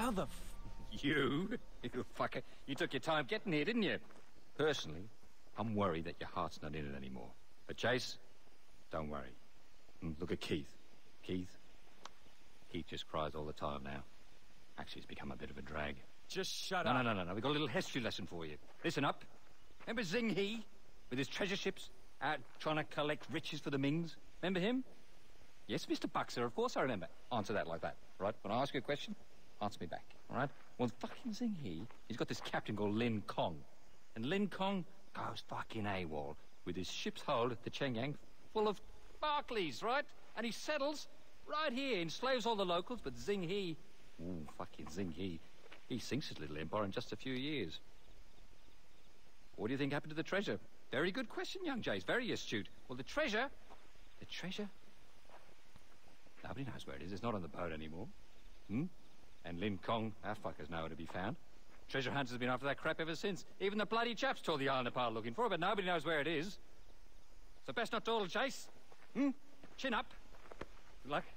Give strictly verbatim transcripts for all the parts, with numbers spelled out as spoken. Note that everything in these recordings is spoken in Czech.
How the f... You? You fucker. You took your time getting here, didn't you? Personally, I'm worried that your heart's not in it anymore. But Chase, don't worry. Look at Keith. Keith? Keith just cries all the time now. Actually, it's become a bit of a drag. Just shut no, up. No, no, no, no. We've got a little history lesson for you. Listen up. Remember Zing He? With his treasure ships out trying to collect riches for the Mings? Remember him? Yes, Mister Buxer, of course I remember. Answer that like that, right? When I ask you a question, answer me back, all right? Well, fucking Zing He, he's got this captain called Lin Kong. And Lin Kong goes fucking AWOL with his ship's hold at the Chengyang full of Barclays, right? And he settles right here, enslaves all the locals, but Zing He, ooh, fucking Zing He, he sinks his little empire in just a few years. What do you think happened to the treasure? Very good question, young Jace, very astute. Well, the treasure, the treasure, nobody knows where it is. It's not on the boat anymore. Hmm? And Lin Kong, our fucker's nowhere to be found. Treasure hunters have been after that crap ever since. Even the bloody chaps tore the island apart looking for it, but nobody knows where it is. So best not dawdle, Chase. Hmm? Chin up. Good luck.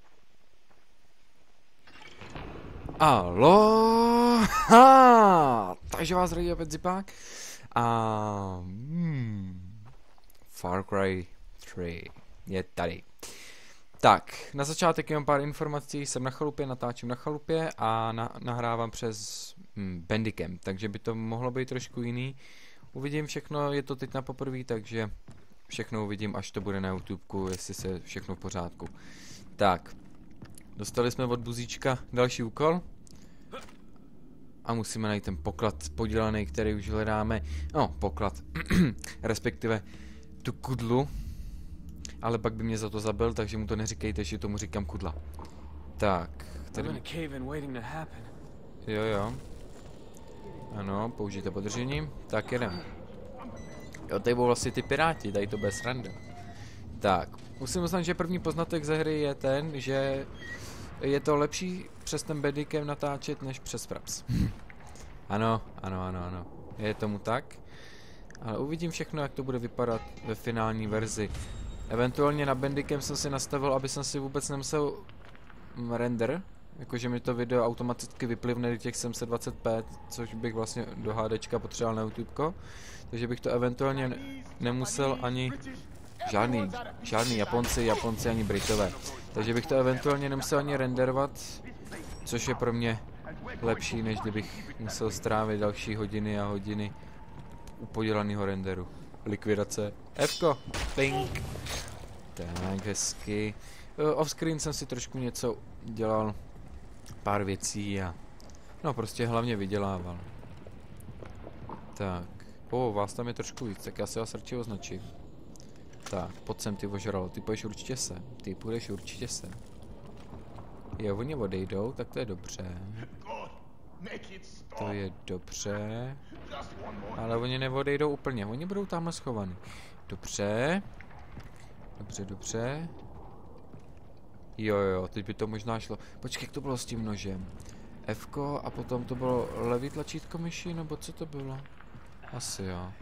Aloha! Takže vás zdraví opět Zipák. A... Hmm, Far Cry tři je tady. Tak, na začátek mám pár informací, jsem na chalupě, natáčím na chalupě a na, nahrávám přes hm, Bandicam, takže by to mohlo být trošku jiný. Uvidím všechno, je to teď na poprvé, takže všechno uvidím, až to bude na YouTubeku, jestli se všechno v pořádku. Tak, dostali jsme od Buzíčka další úkol. A musíme najít ten poklad podělaný, který už hledáme. No, poklad. Respektive tu kudlu. Ale pak by mě za to zabil, takže mu to neříkejte, že tomu říkám kudla. Tak. Tady... Jo, jo. Ano, použijte podržení. Tak jedem. Jo, tady budou vlastně ty piráti, tady to bude sranda. Tak, musím uznat, že první poznatek ze hry je ten, že je to lepší přes ten Bandicam natáčet, než přes Fraps. Ano, ano, ano, ano. Je tomu tak. Ale uvidím všechno, jak to bude vypadat ve finální verzi. Eventuálně na Bandicam jsem si nastavil, aby jsem si vůbec nemusel render. Jakože mi to video automaticky vyplivne do těch sedm set dvacet p, což bych vlastně do HDčka potřeboval na YouTubeko. Takže bych to eventuálně ne nemusel ani... Žádný, žádný Japonci, Japonci ani Britové. Takže bych to eventuálně nemusel ani renderovat, což je pro mě lepší, než kdybych musel strávit další hodiny a hodiny u podělaného renderu. Likvidace. Fko. Pink. Tak, hezky. Offscreen jsem si trošku něco dělal, pár věcí a no prostě hlavně vydělával. Tak. O, vás tam je trošku víc, tak já si vás radši označím. Tak, pojď sem, ty ožralo, ty půjdeš určitě sem, ty půjdeš určitě sem. Jo, oni odejdou, tak to je dobře. To je dobře. Ale oni neodejdou úplně, oni budou tamhle schovaný. Dobře. Dobře, dobře. Jo, jo, teď by to možná šlo. Počkej, jak to bylo s tím nožem? Fko a potom to bylo levý tlačítko myši, nebo co to bylo? Asi jo.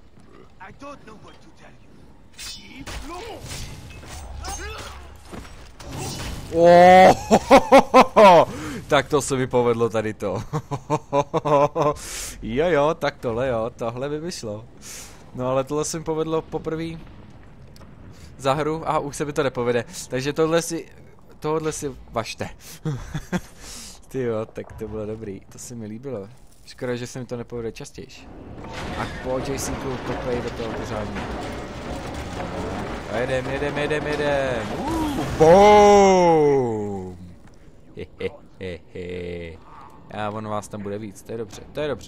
Oh, tak to se mi povedlo tady to. Jo jo, tak tohle jo, tohle by vyšlo. No ale tohle se mi povedlo poprvé za hru a už se mi to nepovede. Takže tohle si, tohle si važte. Ty jo, tak to bylo dobrý, to se mi líbilo. Škoda, že se mi to nepovede častěji. A po JCku kopej do toho pořádně. A jedem, jedem, jedem, jedem. Uh, boom! Hehehehe. A on vás tam bude víc, to je dobře, to je dobře.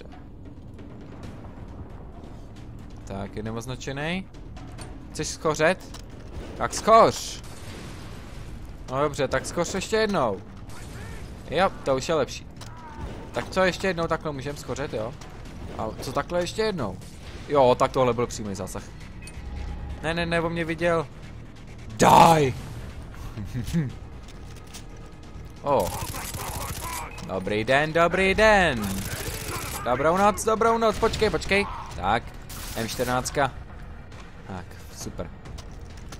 Tak, jedem označený. Chceš schořet? Tak schoř! No dobře, tak schoř ještě jednou. Jo, to už je lepší. Tak co ještě jednou takhle můžeme schořet, jo? A co takhle ještě jednou? Jo, tak tohle byl přímý zásah. Ne, ne, ne, on mě viděl. Die! Oh. Dobrý den, dobrý den. Dobrou noc, dobrou noc, počkej, počkej. Tak, M čtrnáct. Tak, super.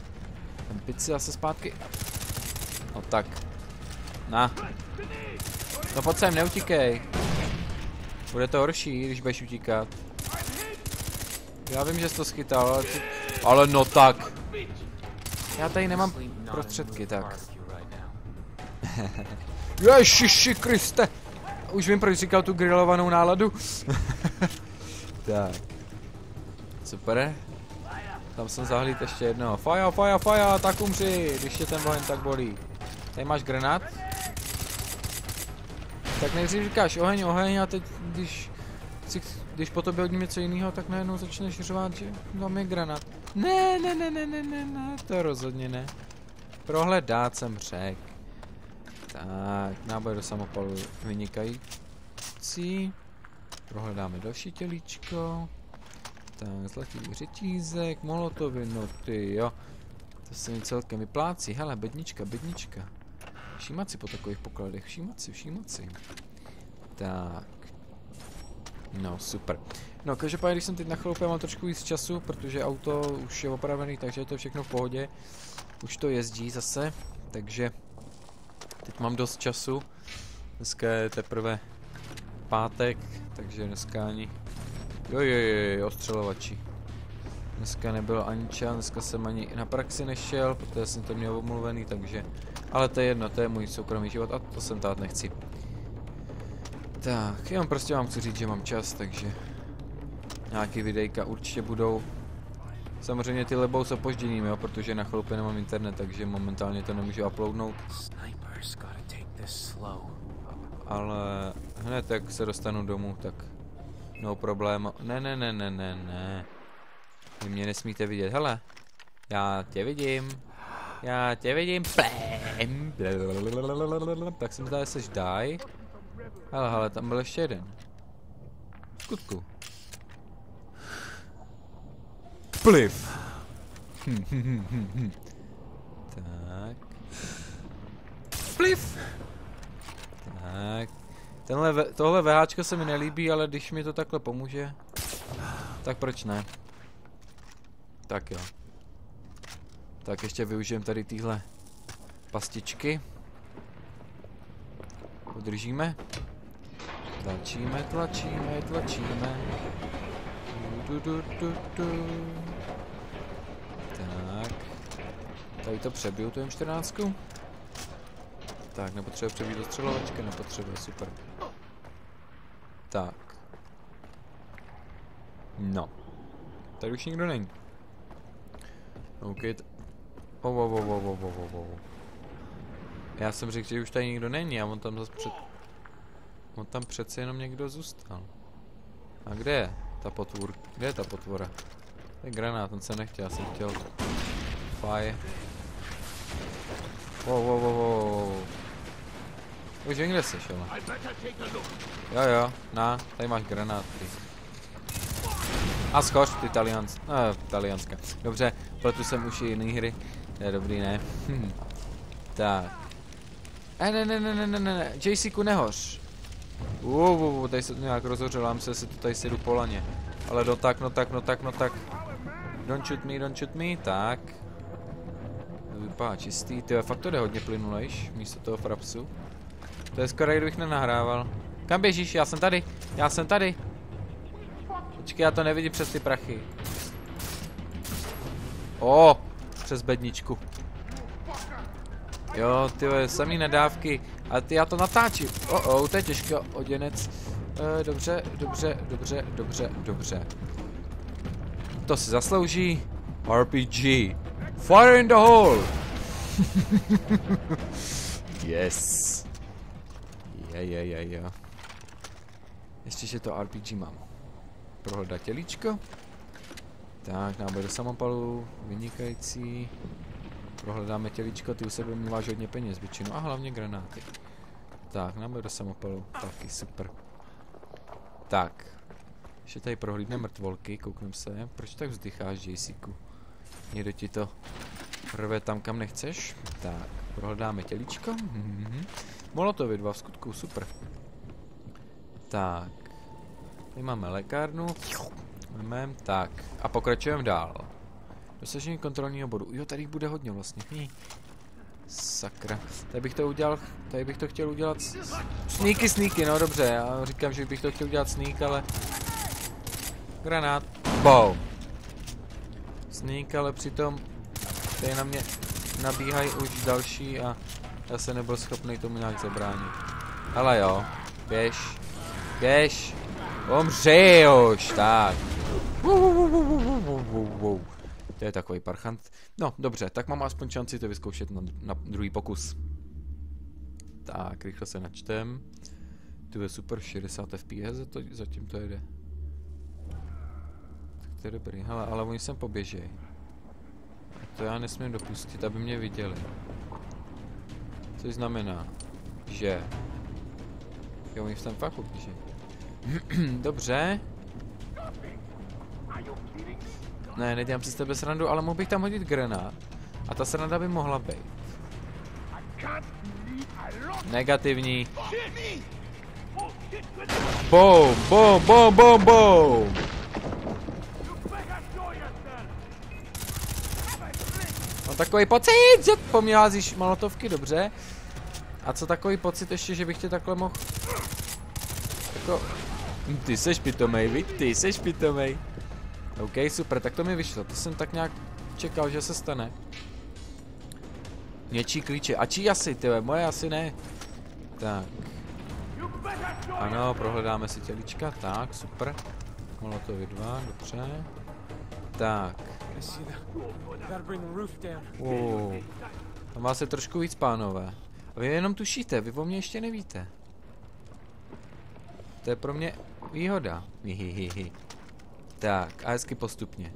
Ten pici zase zpátky. No tak. Na. No pojď sem, neutíkej. Bude to horší, když budeš utíkat. Já vím, že jsi to schytal, ale ty... Ale no tak. Já tady nemám prostředky, tak. Ježiši Kriste. Už vím, proč říkal tu grilovanou náladu. Tak. Super. Tam jsem zahlíd ještě jednoho. Faja, faja, faja, tak umři, když tě ten oheň tak bolí. Tady máš granát. Tak nejdřív říkáš oheň, oheň a teď, když, když po tobě hodím něco jiného, tak najednou začneš řvát, že tam je granát. Ne, ne, ne, ne, ne, ne, ne, to rozhodně ne. Prohledat jsem řekl. Tak, náboj do samopalu vynikající. Prohledáme další tělíčko. Tak, zlatý řetízek, molotovy, no ty jo. To se mi celkem vyplácí. Hele, bednička, bednička. Všímat si po takových pokladech, všímat si, všímat si. Tak. No, super. No, každopádně, když jsem teď na chvilku, mám trošku víc času, protože auto už je opravený, takže je to všechno v pohodě. Už to jezdí zase, takže teď mám dost času. Dneska je teprve pátek, takže dneska ani... Jo, jo, jo, jo, ostřelovači. Dneska nebyl ani čas, dneska jsem ani na praxi nešel, protože jsem to měl omluvený, takže... Ale to je jedno, to je můj soukromý život a to jsem tát nechci. Tak, jenom prostě vám chci říct, že mám čas, takže... Nějaký videjka určitě budou. Samozřejmě ty lebou s opožděním, jo, protože na chalupě nemám internet, takže momentálně to nemůžu uploadnout. Ale hned jak se dostanu domů, tak no problém. Ne, ne, ne, ne, ne, ne. Vy mě nesmíte vidět, hele. Já tě vidím. Já tě vidím. Plém. Tak jsem zdá, že seš die. Hele, hele, tam byl ještě jeden. V skutku. Pliv. Tak. Pliv. Tak. Tenhle, ve, tohle VHčko se mi nelíbí, ale když mi to takhle pomůže, tak proč ne? Tak jo. Tak ještě využijem tady tyhle pastičky. Udržíme. Tlačíme, tlačíme, tlačíme. Du, du, du, du. Tak. Tady to přebiju, tu M čtrnáct. Tak, nepotřebuje přebít do střelovačky, nepotřebuje, super. Tak. No. Tady už nikdo není. OK. Oh, oh, oh, oh, oh, oh, oh. Já jsem řekl, že už tady nikdo není a on tam zase před... On tam přece jenom někdo zůstal. A kde je ta potvůr? Kde je ta potvora? To je granát, ten jsem nechtěl, já jsem chtěl... Fire. Wow, wow, wow, wow. Už vím, kde jsi, ale. Jo, jo, na, tady máš granátky. A skoč, ty taliansk... No, talianska. Dobře, pletu jsem už i jiný hry. To je dobrý, ne? Tak. E, ne, ne, ne, ne, ne, ne, JCku nehoř. Uh, uh, uh, tady se to nějak rozhořelám se, si to tady sedu po laně. Ale no tak, no tak, no tak, no tak. Don't shoot me, don't shoot me, tak. To vypadá čistý, tyhle, fakt to jde hodně plynulejš, místo toho frapsu. To je skoro, kdybych nenahrával. Kam běžíš? Já jsem tady, já jsem tady. Počkej, já to nevidím přes ty prachy. O, oh, přes bedničku. Jo, tyhle, samý nadávky. A ty, já to natáčím. Oh, oh, to je těžko, oděnec. E, dobře, dobře, dobře, dobře, dobře. To si zaslouží. R P G. Fire in the hole! Yes. Je, je, je, je. Ještě, že to R P G mám. Prohledat tělíčko. Tak, náboj do samopalu. Vynikající. Prohledáme tělíčko, ty u sebe máš hodně peněz většinou. A hlavně granáty. Tak, náboj do samopalu. Taky super. Tak. Ještě tady prohlídne mrtvolky, kouknem se. Proč tak vzdycháš, JCku? Někdo ti to rve tam, kam nechceš. Tak, prohledáme tělíčko. Mm-hmm. Molotovy dva v skutku, super. Tak. Tady máme lékárnu. Máme, tak. A pokračujeme dál. Dosažení kontrolního bodu. Jo, tady bude hodně vlastně. Hm. Sakra. Tady bych to udělal, tady bych to chtěl udělat... Sneaky, sneaky, no dobře, já říkám, že bych to chtěl udělat sneak, ale... Granát. Boom. Sneak, ale přitom... Tady na mě nabíhají už další a... Já se nebyl schopný tomu nějak zabránit. Hele jo, běž. Běž. Umři už, tak. To je takový parchant. No, dobře, tak mám aspoň šanci to vyzkoušet na, na druhý pokus. Tak, rychle se načtem. To je super, šedesát F P S, to, zatím to jede. Tak to je dobrý, hele, ale oni sem poběžej. To já nesmím dopustit, aby mě viděli. Což znamená, že... Jo, oni sem fakt poběžej. Dobře. Ne, nedělám si z tebe srandu, ale mohl bych tam hodit granát. A ta sranda by mohla být. Negativní. Boom, boom, boom, boom, boom. Mám takový pocit, že po mně házíš malotovky, dobře. A co takový pocit ještě, že bych tě takhle mohl... Jako... Ty seš pitomej, viď? Ty seš pitomej. OK, super, tak to mi vyšlo. To jsem tak nějak čekal, že se stane. Něčí klíče. A čí asi, tyhle? Moje asi ne. Tak. Ano, prohledáme si tělička. Tak, super. Molotovy dva, dobře. Tak. Wow. Tam vás je trošku víc, pánové. A vy jenom tušíte, vy o mě ještě nevíte. To je pro mě výhoda. Hihihi. Tak, a hezky postupně.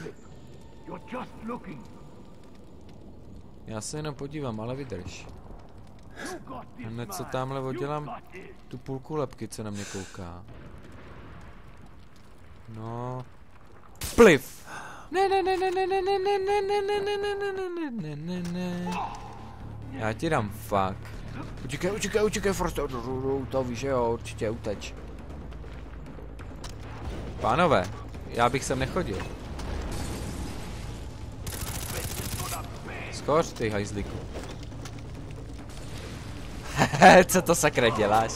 Já se jenom podívám, ale vydrž. Hned se tamhle oddělám tu půlku lepky, co na mě kouká. No. Pliv! Ne, ne, ne, ne, ne, ne, ne, ne, ne, ne, ne, ne, ne, ne, ne, ne, ne. Já ti dám fakt. Utíkej, utíkej, utíkej, Forster, to víš, jo, určitě uteč. Pánové, já bych sem nechodil. Skoř, ty hajzlíku. Hehe, co to sakra děláš?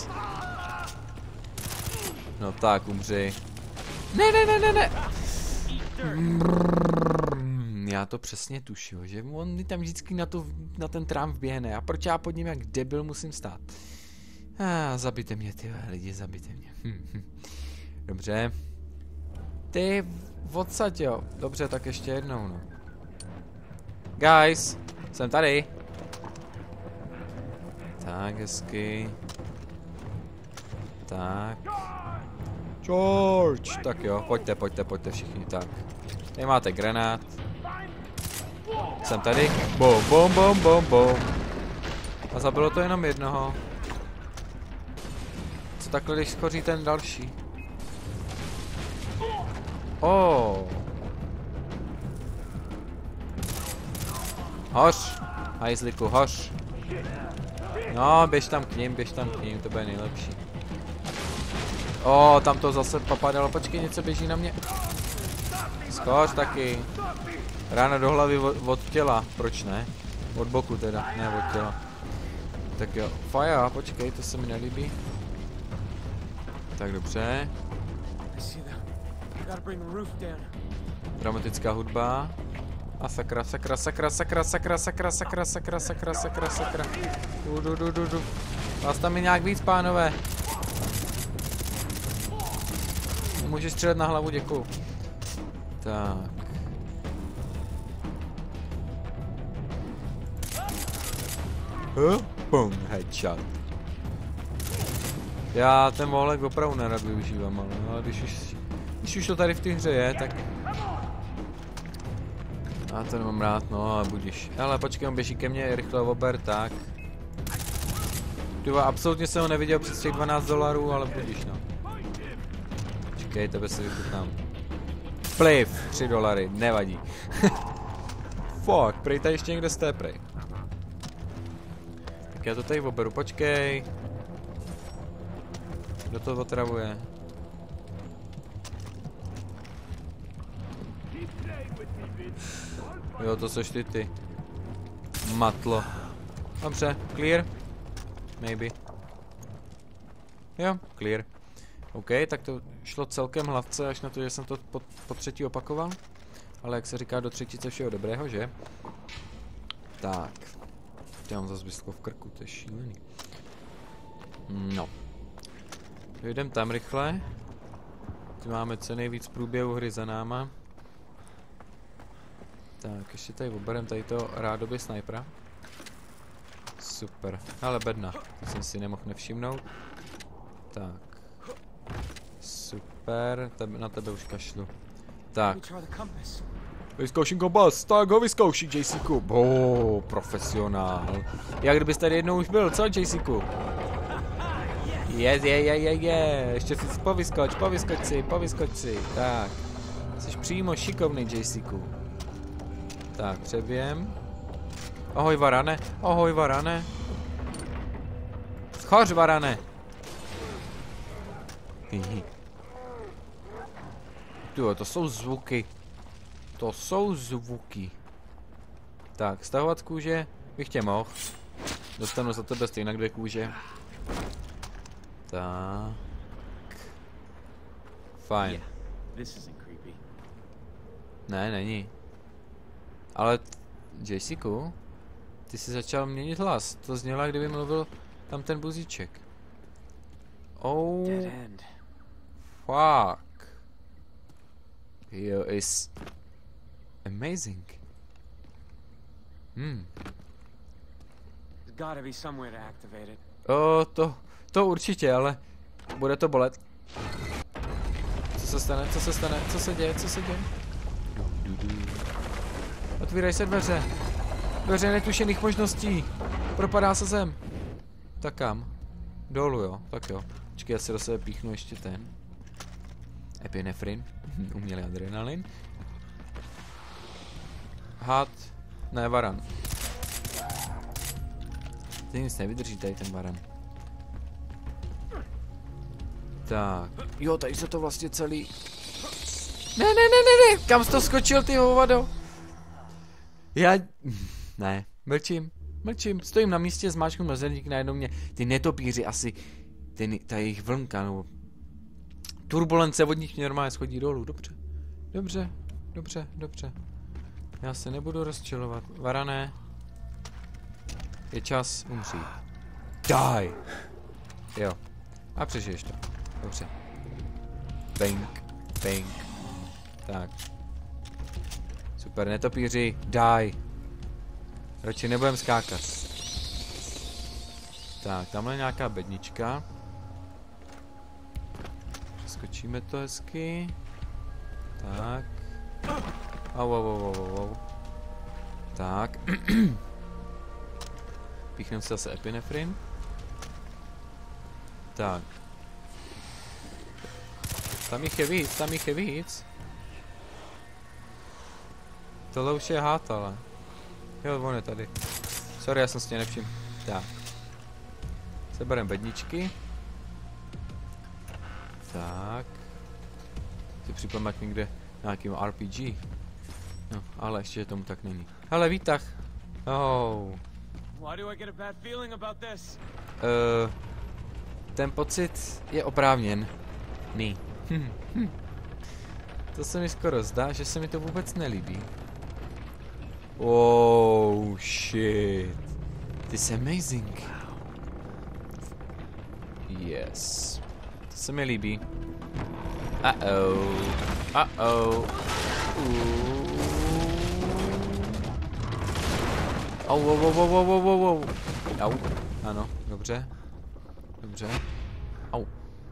No tak, umři. Ne, ne, ne, ne, ne. Já to přesně tušil, že on mi tam vždycky na, to, na ten trám vběhne. A proč já pod ním jak debil musím stát? Ah, zabijte mě, ty lidi, zabijte mě. Dobře. Ty odsaď, jo. Dobře, tak ještě jednou, no. Guys, jsem tady. Tak, hezky. Tak. George! Tak jo, pojďte, pojďte, pojďte všichni, tak. Tady máte granát. Jsem tady. Bom, bom, bom, bom, bom. A zabilo to jenom jednoho. Co takhle, když skoří ten další? Oh. Hoř. Hajzliku, hoř. No, běž tam k ním, běž tam k ním, to bude nejlepší. O, oh, tam to zase popadalo, počkej, něco běží na mě. Skoř taky. Rána do hlavy od, od těla, proč ne? Od boku teda, ne od těla. Tak jo, fire, počkej, to se mi nelíbí. Tak dobře. Dramatická hudba. A sakra, sakra, sakra, sakra, sakra, sakra, sakra, sakra, sakra, sakra, sakra. Du, du, du, du, du. Vás tam je nějak víc, pánové. Můžeš střílet na hlavu, děkuju. Tak. Huh? Boom, headshot. Já ten mohlek opravdu nerad využívám, ale, ale když, už, když už to tady v té hře je, tak... Já to nemám rád, no a budíš. Ale počkej, on běží ke mně, rychle ober, tak. Tyva, absolutně jsem ho neviděl přes těch dvanáct dolarů, ale budíš, no. Počkej, tebe se vychutnám. Pliv, tři dolary, nevadí. Fuck, prej tady ještě někde jste, prej. Tak já to tady oberu, počkej. Kdo to otravuje? Jo, to seš ty ty. Matlo. dobře, clear. Maybe. Jo, clear. OK, tak to šlo celkem hladce, až na to, že jsem to po, po třetí opakoval. Ale jak se říká, do třetice všeho dobrého, že? Tak. Já mám zase blízko v krku, to je šílený. No. Jdem tam rychle. Tu máme co nejvíc průběhu hry za náma. Tak, ještě tady oberem tady to rádoby snajpera. Super. Ale bedna, to jsem si nemohl nevšimnout. Tak. Super, tebe, na tebe už kašlu. Tak. Vyzkouším kompas, tak ho vyzkouší, JCku. Oh, profesionál. Jak kdybys tady jednou už byl, co, JCku? Je, je, je, je, je. Ještě si povyskoč, povyskoč si, povyskoč si. Tak. Jsi přímo šikovný, JCku. Tak, přeběm. Ahoj, varane, ahoj, varane. Schoř, varane. Hihi. Tyjo, to jsou zvuky. To jsou zvuky. Tak, stahovat kůže bych tě mohl. Dostanu za tebe stejně dvě kůže. Tak. Fajn. Ne, není. Ale JCku, ty jsi začal měnit hlas. To znělo, kdyby mluvil tam ten buzíček. Oh. Fuck. Here is amazing. Hmm. O, to, to určitě, ale bude to bolet. Co se stane, co se stane, co se děje, co se děje? Otvírají se dveře. Dveře netušených možností. Propadá se zem. Tak kam? Dolů, jo, tak jo. Počkej, já si do sebe píchnu ještě ten. Epinefrin. Umělý adrenalin. Had. Ne, varan. Ty nic nevydrží tady ten varan. Tak. Jo, tady se to vlastně celý... Ne, ne, ne, ne, ne. Kam jsi to skočil, ty hovado? Já... Ne, mlčím. Mlčím. Stojím na místě, zmáčknu mrzerník, najednou mě... Ty netopíři asi... Ty, ta jejich vlnka, nebo... Turbulence vodních mě normálně schodí dolů. Dobře. Dobře. Dobře, dobře. Já se nebudu rozčilovat. Varané. Je čas umřít. Die! Jo. A přežiješ to. Dobře. Bang. Bang. Tak. Super, netopíři. Die. Radši nebudem skákat. Tak, tamhle je nějaká bednička. Skočíme to hezky. Tak. Au, au, au, au, au. Tak. Píchneme si zase epinefrin. Tak. Tam jich je víc, tam jich je víc. Tohle už je hát, ale. Jo, on je tady. Sorry, já jsem si tě nevšiml. Tak. Seberem bedničky. Tak. Si připadám jak někde nějakým R P G. No, ale ještě tomu tak není. Hele, výtah. Oh. Uh, ten pocit je oprávněn. Ní. Hm, hm. To se mi skoro zdá, že se mi to vůbec nelíbí. Oh shit. This is amazing. Yes. To se mi líbí. Uh-oh. Uh-oh. Au, au, au, au, au, au, au. Au. Ano, dobře. Dobře. Au.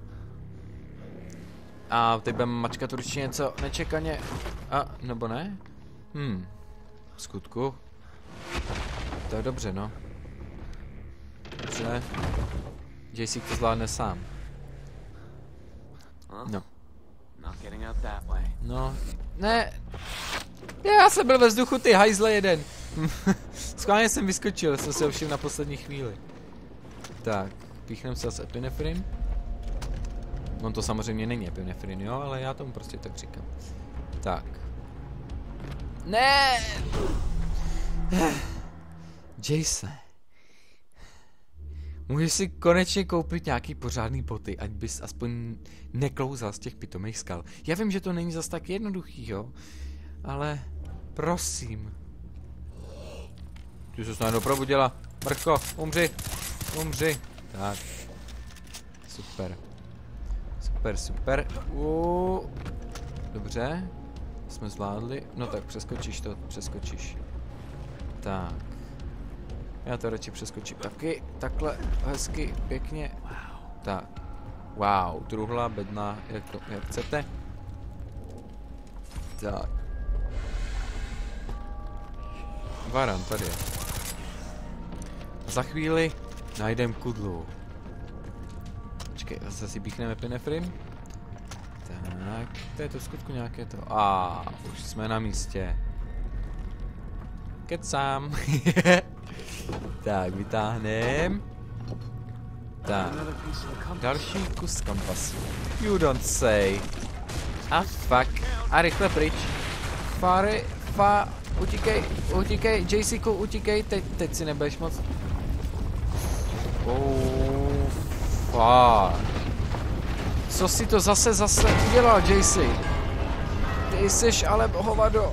A teď budeme mačkat určitě něco nečekaně. A, nebo ne? Hm. V skutku. To je dobře, no. Dobře. J C to zvládne sám. No. No. Ne. Já jsem byl ve vzduchu, ty hajzle jeden. Schválně jsem vyskočil, jsem se ovšiml na poslední chvíli. Tak, píchnem se zase epinefrin. On to samozřejmě není epinefrin, jo, ale já tomu prostě tak říkám. Tak. Ne! Jason. Můžeš si konečně koupit nějaký pořádný boty, ať bys aspoň neklouzal z těch pitomých skal. Já vím, že to není zas tak jednoduchý, jo, ale prosím. Ty se snad probudila. Mrcho, umři, umři. Tak. Super. Super, super. Uh. Dobře. Jsme zvládli. No tak přeskočíš to, přeskočíš. Tak. Já to radši přeskočím taky. Takhle, hezky, pěkně. Tak. Wow, truhla, bedna, jak, to, jak chcete. Tak. Varan, tady je. Za chvíli najdem kudlu. Počkej, zase si píchneme pinefrin. Tak, to je to v skutku nějaké to. A už jsme na místě. Kecám. Tak, vytáhnem. Tak. Další kus kompasu. You don't say. A fuck. A rychle pryč. Fary, fa, utíkej, utíkej, JCku, utíkej, teď, teď si nebudeš moc. Oh, fuck. Co si to zase, zase udělal, J C? Ty jsi ale hovado.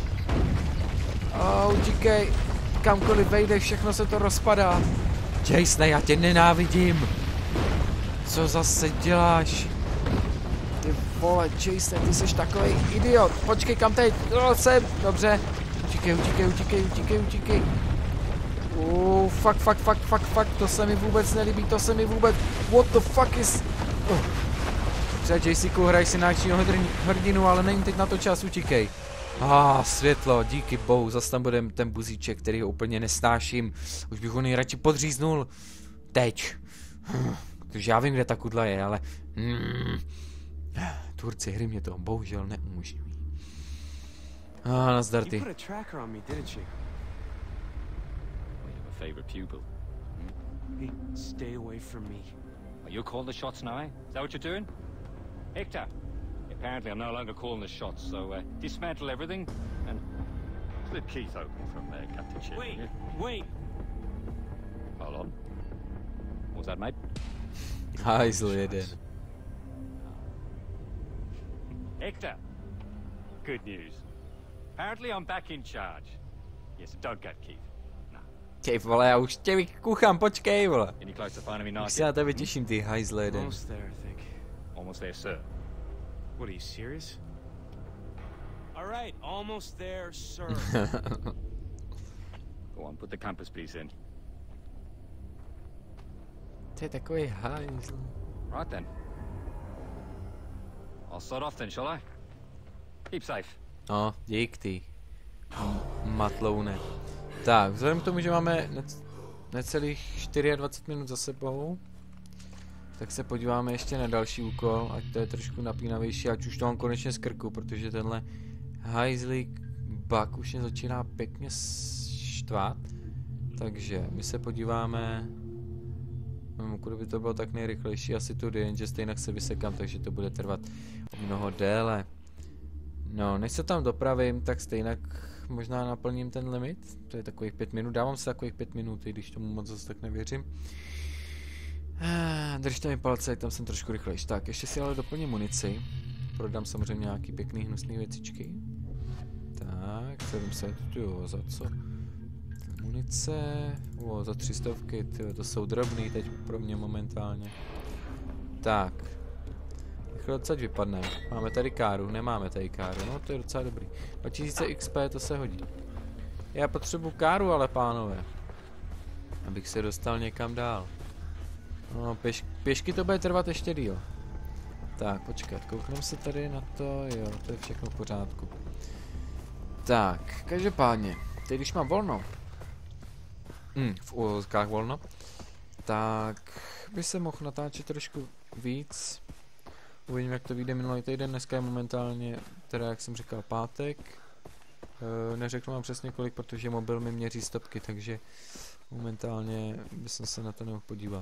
Oh, utíkej. Kamkoliv vejde, všechno se to rozpadá. Jason, já tě nenávidím. Co zase děláš? Ty vole, Jason, ty jsi takový idiot. Počkej, kam teď? No, jsem. Dobře. Utíkej, utíkej, utíkej, utíkej, utíkej. Uh, fuck, fuck, fuck, fuck, fuck. To se mi vůbec nelíbí, to se mi vůbec... What the fuck is... Uh. Dobře, JCku, hraj si na akčního hrdinu, ale není teď na to čas, utíkej. Ah, světlo, díky bohu, zase tam bude ten buzíček, který ho úplně nesnáším. Už bych ho nejradši podříznul. Teď. Takže já vím, kde ta kudla je, ale... Hmm. Tvůrci hry mě to bohužel neumožňují. Ah, nazdar ty. You call the shots now, eh? Is that what you're doing? Hector, apparently I'm no longer calling the shots, so uh, dismantle everything and split Keith open from there, cut the chip. Wait, wait! Hold on. What was that, mate? Hajzl jeden. Hector, good news. Apparently I'm back in charge. Yes, don't get Keith. Ty vole, já už tě kuchám, počkej, vole. Any close to finding me Už nice? se na tebe těším, ty hajzle jeden. Almost there, I think. Almost there, sir. What, are you serious? All right, almost there, sir. Go on, put the compass piece in. To je takový hajzl. Right then. I'll start off then, shall I? Keep safe. No, dík ty. Matloune. Tak, vzhledem k tomu, že máme nec necelých dvacet čtyři minut za sebou, tak se podíváme ještě na další úkol, ať to je trošku napínavější, ať už to mám konečně z krku, protože tenhle hajzlík bug už mě začíná pěkně štvát. Takže my se podíváme, kudy by to bylo tak nejrychlejší, asi tudy, jenže stejně se vysekám, takže to bude trvat mnoho déle. No, než se tam dopravím, tak stejně možná naplním ten limit, to je takových pět minut, dávám si takových pět minut, i když tomu moc zase tak nevěřím. Držte mi palce, tam jsem trošku rychlejší. Tak, ještě si ale doplním munici, prodám samozřejmě nějaký pěkný hnusný věcičky. Tak, sedm set, jo, za co? Munice, o, za tři stovky, tyjo, to jsou drobný teď pro mě momentálně. Tak. Rychle odsaď vypadne. Máme tady káru, nemáme tady káru, no to je docela dobrý. dva tisíce X P, to se hodí. Já potřebuji káru, ale pánové. Abych se dostal někam dál. No, pěš, pěšky to bude trvat ještě díl. Tak, počkat, koukneme se tady na to, jo, to je všechno v pořádku. Tak, každopádně, teď když mám volno, hm, v uvozovkách volno, tak by se mohl natáčet trošku víc. Uvidím, jak to vyjde minulý týden, dneska je momentálně, teda jak jsem říkal, pátek. E, neřeknu vám přesně kolik, protože mobil mi měří stopky, takže momentálně bych se na to nemohl podívat.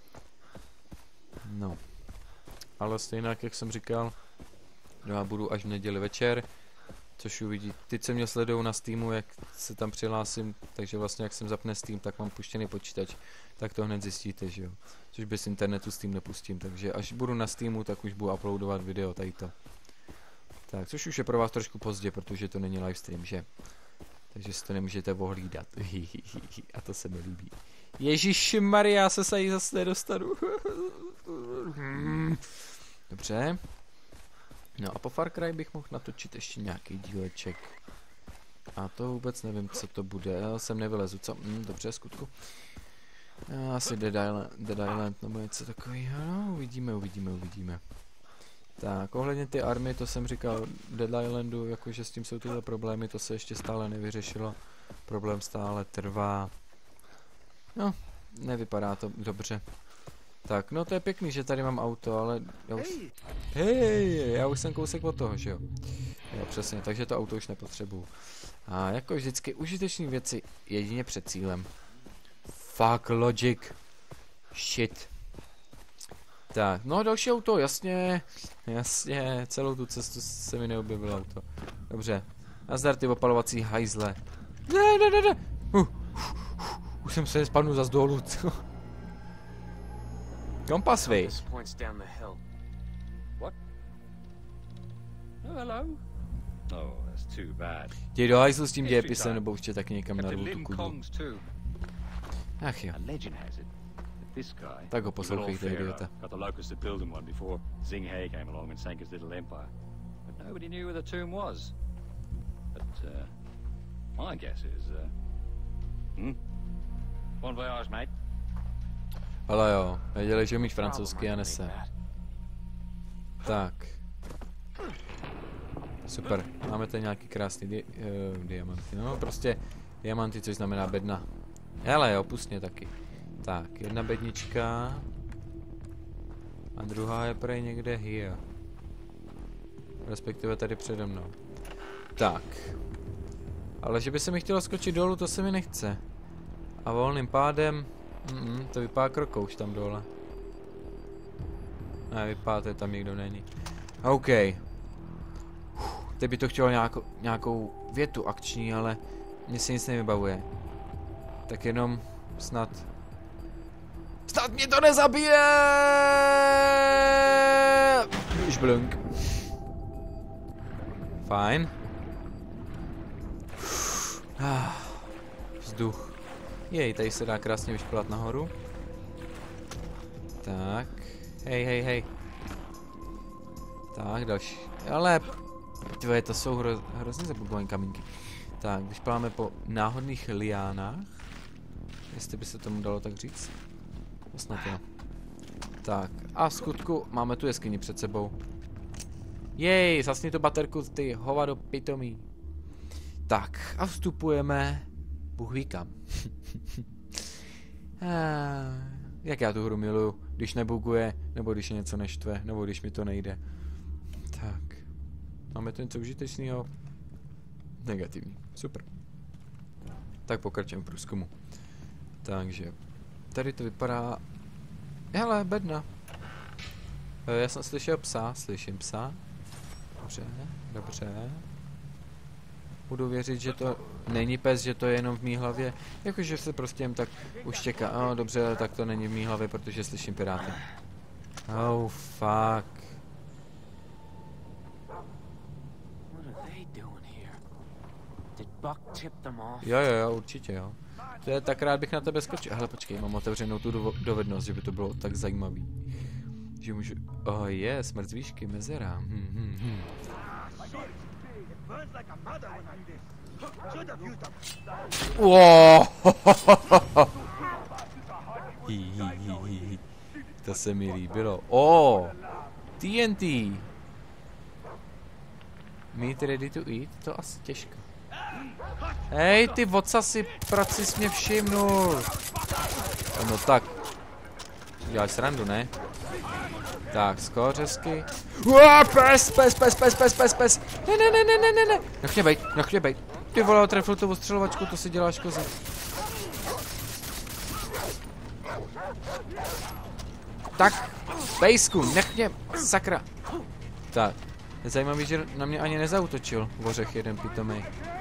No. Ale stejně, jak jsem říkal, já budu až v neděli večer. Což uvidí. Ty, co mě sledují na Steamu, jak se tam přihlásím, takže vlastně jak jsem zapne Steam, tak mám puštěný počítač, tak to hned zjistíte, že jo. Což bez internetu Steam nepustím, takže až budu na Steamu, tak už budu uploadovat video tady to. Tak, což už je pro vás trošku pozdě, protože to není livestream, že? Takže si to nemůžete ohlídat. A to se mi líbí. Ježišmarja, já se tady zase nedostanu. Dobře. No a po Far Cry bych mohl natočit ještě nějaký díleček. A to vůbec nevím, co to bude. Já jsem nevylezu, co? Hm, dobře, skutku. Asi Dead Island, Dead Island nebo něco takového. No, uvidíme, uvidíme, uvidíme. Tak, ohledně ty army, to jsem říkal Dead Islandu, jakože s tím jsou tyhle problémy, to se ještě stále nevyřešilo. Problém stále trvá. No, nevypadá to dobře. Tak, no to je pěkný, že tady mám auto, ale já už... Hej, já už jsem kousek od toho, že jo? Jo, přesně, takže to auto už nepotřebuju. A jako vždycky užitečné věci jedině před cílem. Fuck logic. Shit. Tak, no další auto, jasně, jasně, celou tu cestu se mi neobjevilo auto. Dobře, nazdar ty opalovací hajzle. Ne, ne, ne, ne. Uh, uh, uh, už jsem se spadnul zas dolů. Kompas, vej. What? Oh, hello. Oh, that's too bad. Jdi do hajzlu s tím dějepisem, nebo už tě tak někam narvu tu kudu. Ach jo. This guy, Tak ho poslouchejte, idiota. got the locusts to build him one before Zing He came along and sank his little empire. But nobody knew where the tomb was. But uh, my guess is, uh, hmm? Bon voyage, mate. Ale jo, věděli, že umíš francouzsky a nese. Tak. Super, máme tady nějaký krásný di uh, diamanty, no prostě diamanty, což znamená bedna. Hele jo, pustně taky. Tak, jedna bednička. A druhá je prej někde here. Respektive tady přede mnou. Tak. Ale že by se mi chtělo skočit dolů, to se mi nechce. A volným pádem... Mm -mm, to vypadá krokouš tam dole. Ne, vypadá, to tam nikdo není. OK. Uf, teď by to chtělo nějakou, nějakou větu akční, ale mně se nic nevybavuje. Tak jenom snad... Snad mě to nezabije! Už blunk. Fajn. Vzduch. Jej, tady se dá krásně vyšplhat nahoru. Tak. Hej, hej, hej. Tak, další. Ale... Tvoje, to jsou hro, hrozně zabugované kamínky. Tak, vyšpláme po náhodných liánách. Jestli by se tomu dalo tak říct. Snad jo. Tak, a v skutku máme tu jeskyni před sebou. Jej, zasni to baterku, ty hovado pitomí. Tak, a vstupujeme... Bůh ví kam. Jak já tu hru miluju, když nebuguje, nebo když něco neštve, nebo když mi to nejde. Tak. Máme tu něco užitečného? Negativní. Super. Tak pokračujeme v průzkumu. Takže... Tady to vypadá... Hele, bedna. Já jsem slyšel psa, slyším psa. Dobře, dobře. Budu věřit, že to není pes, že to je jenom v mý hlavě. Jakože se prostě jen tak uštěká. Oh, dobře, tak to není v mý hlavě, protože slyším piráty. Oh, fuck. Jo, jo, jo, určitě, jo. To je tak rád bych na tebe skočil. Hele, počkej, mám otevřenou tu do dovednost, že by to bylo tak zajímavý. Že můžu... Oh, je, smrt z výšky, mezera. Hm, hm, hm. Wow. Hi, hi, hi, hi. To se mi líbilo. Oh, T N T. Meat ready to eat? To asi těžko. Hej, ty vocasy, proč jsi mě všimnul? No tak. Děláš srandu, ne? Tak, skořesky. Uá, pes, pes, pes, pes, pes, pes, pes. Ne, ne, ne, ne, ne, ne, ne. Nech mě bejt, nech mě bejt. Ty vole, trefil tu ostřelovačku, to si děláš kozy. Tak, pejsku, nech mě, sakra. Tak, Je zajímavý, že na mě ani nezautočil vořech jeden pitomej.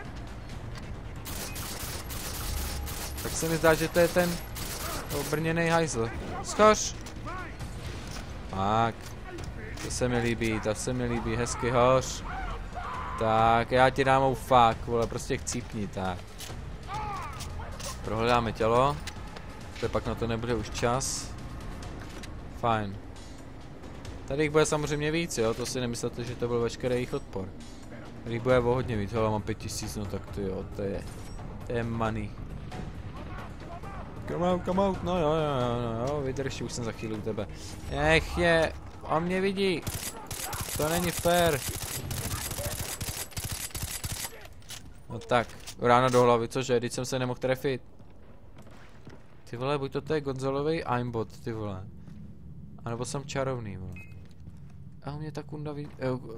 Tak se mi zdá, že to je ten obrněnej hajzl. Skoř! Tak. To se mi líbí, to se mi líbí, hezky hoř. Tak, já ti dám fakt, vole, prostě chcípni, tak. Prohledáme tělo. To pak na to nebude už čas. Fajn. Tady jich bude samozřejmě víc, jo, to si nemyslete, že to byl veškerý jejich odpor. Tady jich bude o hodně víc, hele, mám pět tisíc, no tak to jo, to je, to je money. Come out, come out, no jo, jo, jo, jo, vydrž, už jsem za chvíli u tebe. Ech je, on mě vidí, to není fair. No tak, rána do hlavy, cože, teď jsem se nemohl trefit. Ty vole, buď to to je Gonzolovej aimbot, ty vole. A nebo jsem čarovný, vole. A on mě ta kunda ví...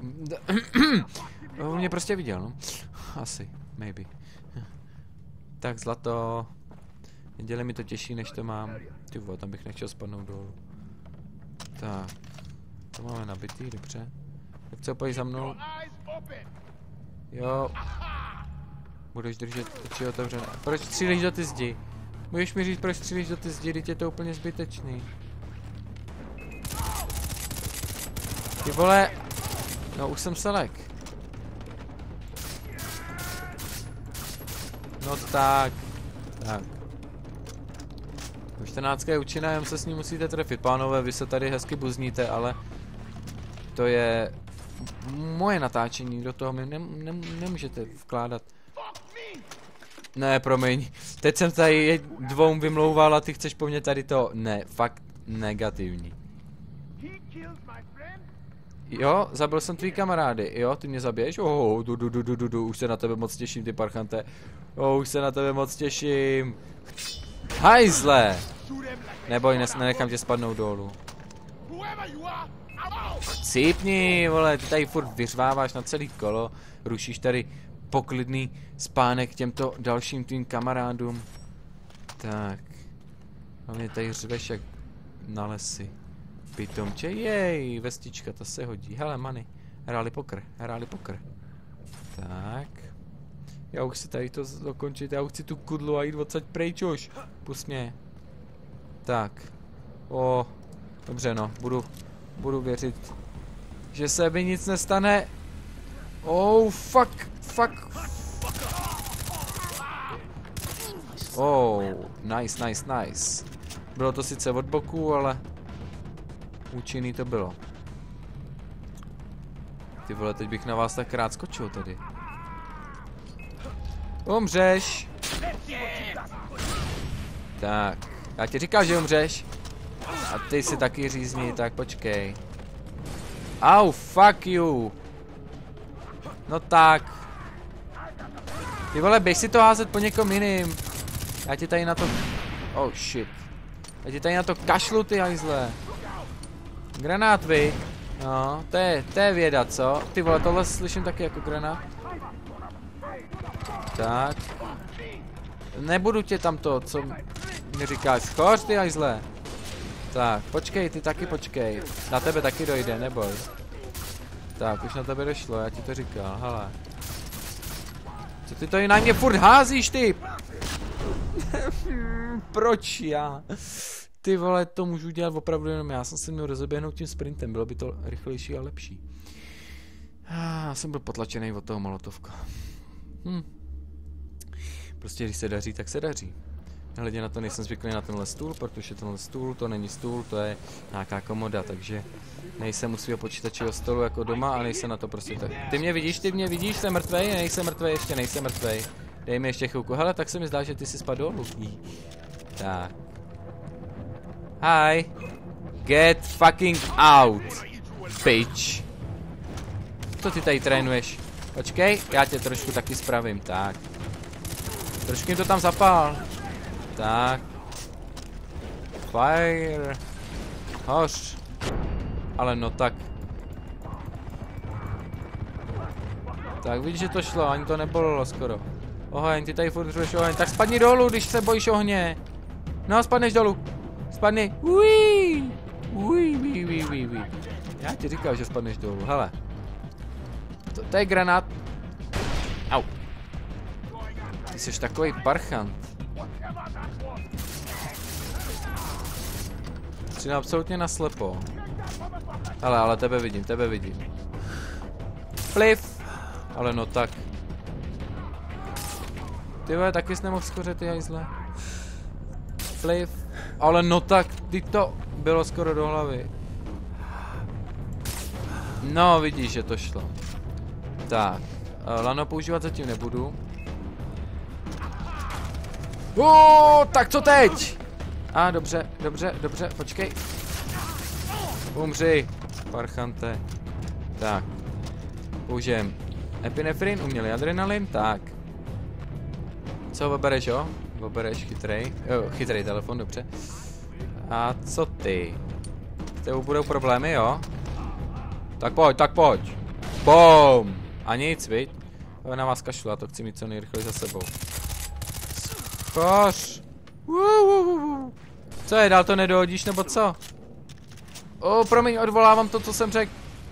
on mě prostě viděl, no. Asi, maybe. Tak zlato. Nedělej mi to těžší, než to mám. Ty vole, tam bych nechtěl spadnout dolů. Tak. To máme nabitý, dobře. Tak co, pojď za mnou. Jo. Budeš držet oči otevřené. Proč střílíš do ty zdi? Můžeš mi říct, proč střílíš do ty zdi, teď je to úplně zbytečný. Ty vole. No už jsem se lek. No tak. Tak. čtrnáctka je účinná, jen se s ní musíte trefit. Pánové, vy se tady hezky buzníte, ale to je moje natáčení, do toho mi ne ne nemůžete vkládat. Ne, promiň. Teď jsem tady dvou vymlouval a ty chceš po mně tady to. Ne, fakt negativní. Jo, zabil jsem tvý kamarády, jo, ty mě zabiješ? Oh, du, du, du, du, du, du, už se na tebe moc těším, ty parchante. Oh, už se na tebe moc těším. Hajzle! Neboj, nenechám tě spadnout dolů. Cípni, vole, ty tady furt vyřváváš na celý kolo, rušíš tady poklidný spánek těmto dalším tvým kamarádům. Tak. A mě tady řveš jak na lesy. Pitomče, jej, vestička, ta se hodí. Hele, many, hráli pokr, hráli pokr. Tak. Já už si tady to dokončit, já už chci tu kudlu a jít odsaď pryč už. Pust mě. Tak. O, dobře no, budu, budu věřit, že se by nic nestane. Oh, fuck, fuck. Oh, nice, nice, nice. Bylo to sice od boku, ale účinný to bylo. Ty vole, teď bych na vás tak rád skočil tady. Umřeš. Tak, já ti říkal, že umřeš. A ty si taky řízni, tak počkej. Au, fuck you. No tak. Ty vole, běž si to házet po někom jiným. Já ti tady na to... Oh shit. Já ti tady na to kašlu, ty hajzle. Granát, vy. No, to je, to je věda, co? Ty vole, tohle slyším taky jako granát. Tak. Nebudu tě tam to, co mi říkáš. Schoř, ty hajzle. Tak, počkej, ty taky počkej. Na tebe taky dojde, neboj. Tak, už na tebe došlo, já ti to říkal, hele. Co ty to na mě furt házíš, ty? Proč já? Ty vole, to můžu dělat opravdu jenom já, jsem se měl rozeběhnout tím sprintem, bylo by to rychlejší a lepší. Já jsem byl potlačený od toho molotovka. Hm. Prostě když se daří, tak se daří. Hledě na to nejsem zvyklý na tenhle stůl, protože tenhle stůl, to není stůl, to je nějaká komoda, takže nejsem u svého počítačového stolu jako doma a nejsem na to prostě tak. Ty mě vidíš, ty mě vidíš, jsem mrtvej, nejsem mrtvej, ještě nejsem mrtvej. Dej mi ještě chvilku, hele, tak se mi zdá, že ty jsi spadl dolů. Tak. Hi. Get fucking out, bitch. Co ty tady trénuješ? Počkej, já tě trošku taky spravím, tak. Trošku jim to tam zapál. Tak. Fire. Hoř. Ale no tak. Tak vidíš, že to šlo, ani to nebolilo skoro. Oheň, ty tady furt řveš oheň. Tak spadni dolů, když se bojíš ohně. No, spadneš dolů. Spadni. Uí. Uí, uí, uí, uí, uí. Já ti říkal, že spadneš dolů, hele. To, to je granát. Au. Ty jsi takový parchant. Jsi absolutně naslepo. Ale, ale tebe vidím, tebe vidím. Pliv. Ale no tak. Ty vole, taky jsi nemohl skořet, ty hajzle. Pliv. Ale no tak, ty to bylo skoro do hlavy. No, vidíš, že to šlo. Tak. Lano používat zatím nebudu. Uuu, tak co teď? A, dobře, dobře, dobře, počkej. Umři, parchante. Tak. Použijem epinefrin, umělý adrenalin, tak. Co vybereš, jo? Vybereš chytrej, jo, chytrej telefon, dobře. A co ty? S tebou budou problémy, jo? Tak pojď, tak pojď. Boom! A nic, viď? Já na vás kašlu, já to chci mít co nejrychleji za sebou. Skoř! Co je, dál to nedohodíš, nebo co? O, promiň, odvolávám to, co jsem řekl.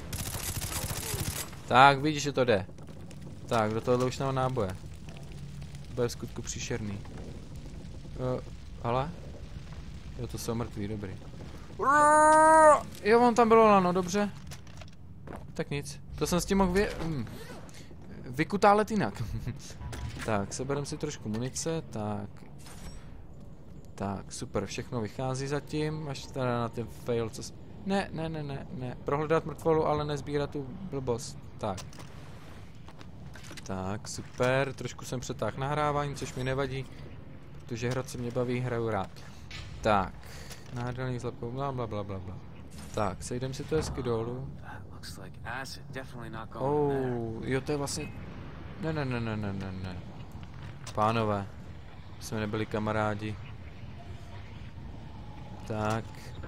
Tak, vidíš, že to jde. Tak, do tohohle už nemám náboje. To bude v skutku příšerný. Uh, ale? Jo, to jsou mrtví, dobrý. Jo, on tam bylo lano, dobře. Tak nic. To jsem s tím mohl vě... Hmm. vykutálet jinak. Tak, seberem si trošku munice, tak. Tak, super, všechno vychází zatím, až teda na ten fail, co... Ne, ne, ne, ne, ne. Prohledat mrtvolu, ale nezbírat tu blbost. Tak. Tak, super, trošku jsem přetáhl nahrávání, což mi nevadí, protože hrát se mě baví, hraju rád. Tak, náhrdelný zlepkou, bla bla bla bla bla. Tak, sejdem si to hezky dolů. Oh, jo, to je vlastně... Ne, ne, ne, ne, ne, ne, ne. Pánové, jsme nebyli kamarádi. Tak.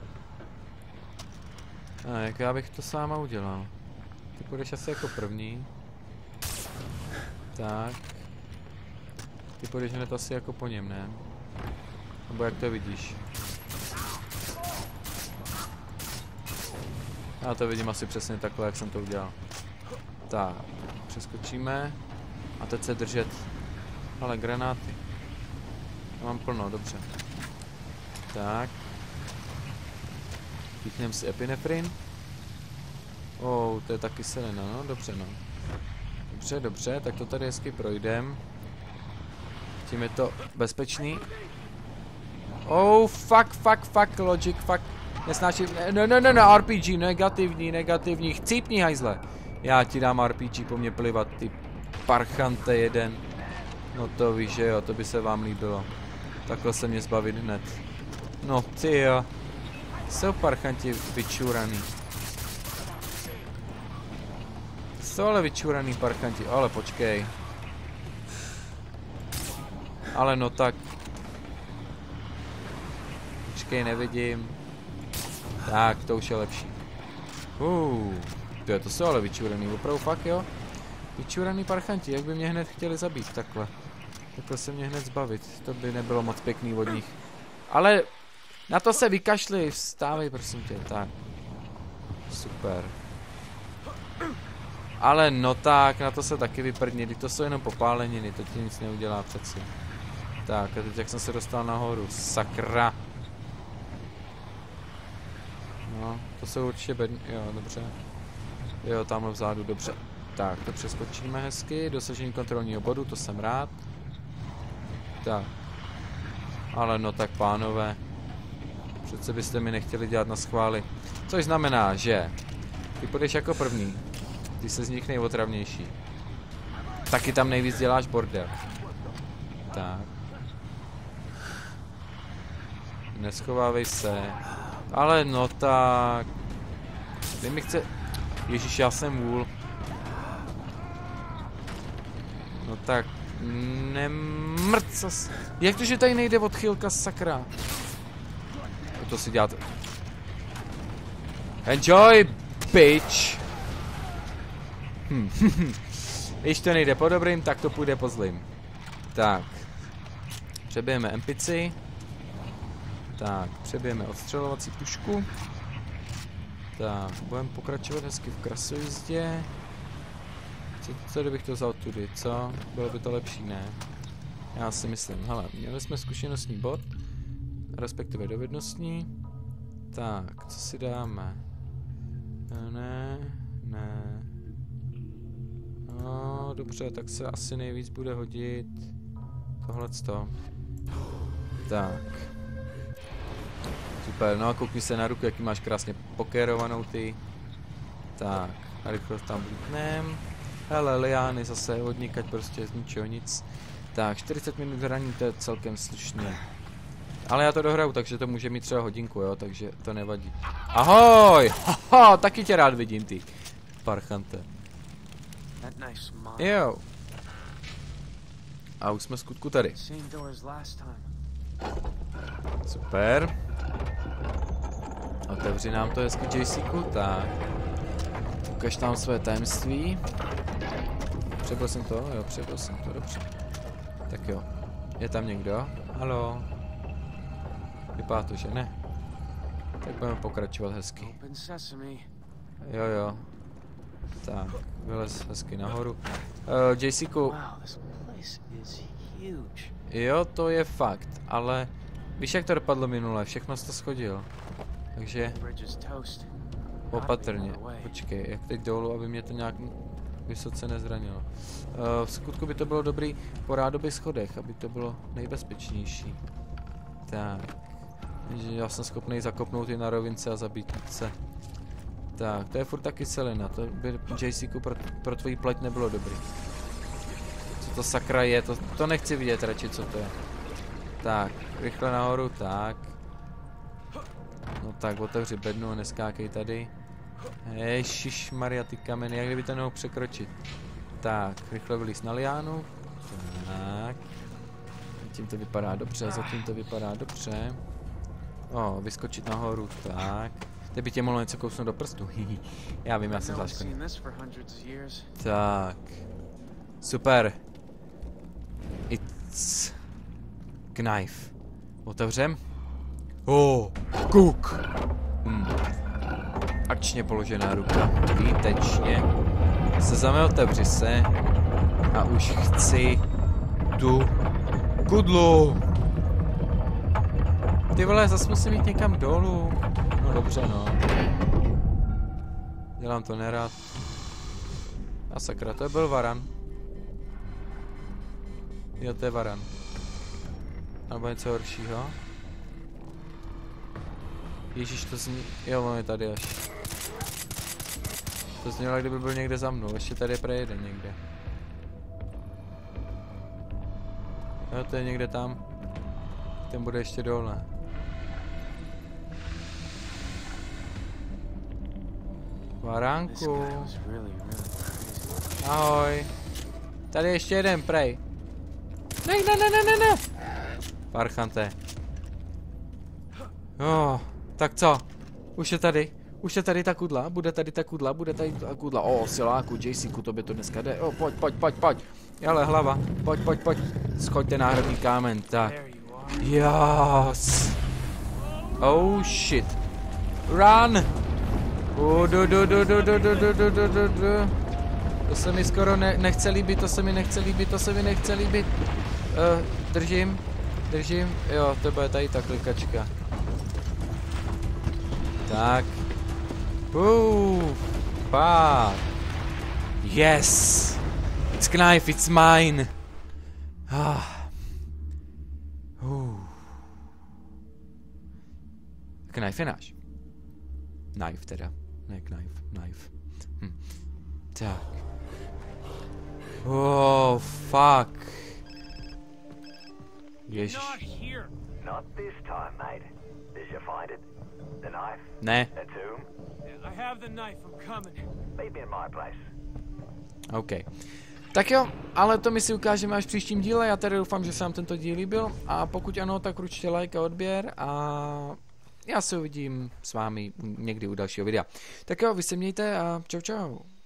A jak já bych to sám udělal? Ty půjdeš asi jako první. Tak. Ty půjdeš hned asi jako po něm, ne? Nebo jak to vidíš? Já to vidím asi přesně takhle, jak jsem to udělal. Tak, přeskočíme. A teď se držet. Ale granáty. Já mám plno, dobře. Tak. Píchnem si epinefrin. Oh, to je taky selena, no, dobře, no. Dobře, dobře, tak to tady hezky projdem. Tím je to bezpečný. Oh, fuck, fuck, fuck, logic, fuck. Nesnáším, no, no, no, no, R P G, negativní, negativní, chcípni hajzle. Já ti dám R P G po mně plivat, ty parchante jeden. No to víš, že jo, to by se vám líbilo. Takhle se mě zbavit hned. No ty jo. Jsou parchanti vyčuraný. Jsou ale vyčuraný parchanti, ale počkej. Ale no tak. Počkej, nevidím. Tak, to už je lepší. Uh, to je to jsou ale vyčuraný, opravdu fakt jo. Vyčuraný parchanti, jak by mě hned chtěli zabít, takhle. Takhle se mě hned zbavit, to by nebylo moc pěkný od nich. Ale na to se vykašli, vstávej prosím tě, tak. Super. Ale no tak, na to se taky vyprdnili, to jsou jenom popáleniny, to ti nic neudělá přeci. Tak a teď jak jsem se dostal nahoru, sakra. No, to jsou určitě bedny, jo, dobře. Jo, tamhle vzadu, dobře. Tak, to přeskočíme hezky, dosažení kontrolního bodu, to jsem rád. Tak. Ale no tak pánové. Přece byste mi nechtěli dělat na schvály. Což znamená, že ty půjdeš jako první. Ty se z nich nejotravnější. Taky tam nejvíc děláš bordel. Tak. Neschovávej se. Ale no tak. Ty mi chce... Ježíš, já jsem vůl. No tak. Nemrc. Jak to, že tady nejde odchylka, sakra? To si děláte. Enjoy, bitch. Hm. Když to nejde po dobrým, tak to půjde po zlým. Tak. Přebijeme empici. Tak, přebijeme odstřelovací pušku. Tak, budeme pokračovat hezky v krasojízdě. Co, co kdybych to vzal tudy, co? Bylo by to lepší, ne? Já si myslím, hele, měli jsme zkušenostní bod, respektive dovednostní. Tak, co si dáme? Ne, ne. No, dobře, tak se asi nejvíc bude hodit tohleto. Tak. Super, no a koukni se na ruku, jaký máš krásně pokérovanou ty. Tak, a rychle tam vlítnem. Hele, liány zase odnikať prostě z ničeho nic. Tak, čtyřicet minut hraní, to je celkem slušně. Ale já to dohraju, takže to může mít třeba hodinku, jo, takže to nevadí. Ahoj! Haha, taky tě rád vidím, ty parchante. Jo. A už jsme skutku tady. Super. Otevři nám to hezky, J C ku, tak. Ukaž tam své tajemství. Přebyl jsem to? Jo, přebyl jsem to, dobře. Tak jo. Je tam někdo? Haló? Vypadá to, že ne? Tak budeme pokračovat hezky. Jo, jo. Tak, vylez hezky nahoru. Uh, J C ku. Jo, to je fakt, ale víš, jak to dopadlo minule? Všechno jsi to schodil. Takže opatrně. Počkej, jak teď dolů, aby mě to nějak vysoce nezranilo. Uh, v skutku by to bylo dobrý po rádoby schodech, aby to bylo nejbezpečnější. Tak. Já jsem schopný zakopnout i na rovince a zabít se. Tak, to je furt ta kyselina, to by J C ku pro, pro tvojí pleť nebylo dobrý. Co to sakra je, to, to nechci vidět radši, co to je. Tak, rychle nahoru, tak. No tak, otevři bednu a neskákej tady. Ježišmarja, ty kameny, jak kdyby to nemohl překročit. Tak, rychle vylíz na liánu. Tak. Zatím to vypadá dobře, zatím to vypadá dobře. O, vyskočit nahoru, tak. Teď by tě mohlo něco kousnout do prstu. Já vím, já jsem záškodný. Tak. Super. It's knife. Otevřem. Oh, kuk. Hmm. Akčně položená ruka. Výtečně. Sezame, otevři se. A už chci tu kudlu. Ty vole, zase musím jít někam dolů. No dobře, no. Dělám to nerad. A sakra, to byl varan. Jo, to je varan. Nebo něco horšího. Ježíš, to zní... Jo, on je tady až. To znělo, kdyby byl někde za mnou. Ještě tady prejede někde. Jo, to je někde tam. Ten bude ještě dole. Varánku. Ahoj. Tady ještě jeden, prej. Ne, ne, ne, ne, ne, ne. Parchante. Oh, tak co? Už je tady. Už je tady ta kudla, bude tady ta kudla, bude tady ta kudla. O, oh, siláku, J C ku, tobě to dneska jde. O, oh, pojď, pojď, pojď, pojď. Ale hlava, pojď, pojď, pojď. Schoďte náhradní kámen, tak. Yes. Oh shit. Run. Uh, du, du, du, du, du, du, du, du, du, du, du. To se mi skoro ne nechce líbit, to se mi nechce líbit, to se mi nechce líbit. Uh, držím, držím, jo, to bude tady ta klikačka. Tak. Uh, pá. Yes. It's knife, it's mine. Ah. Uh. Knife je náš. Knife teda, ne knife, knife. Hm. Tak. Oh, fuck. Ježiš. Not this time, mate. Did you find it? The knife? Ne. The tomb? I have the knife, I'm coming. Meet me in my place. OK. Tak jo, ale to my si ukážeme až v příštím díle. Já tady doufám, že se vám tento díl líbil. A pokud ano, tak určitě like a odběr. A já se uvidím s vámi někdy u dalšího videa. Tak jo, vy se mějte a čau čau.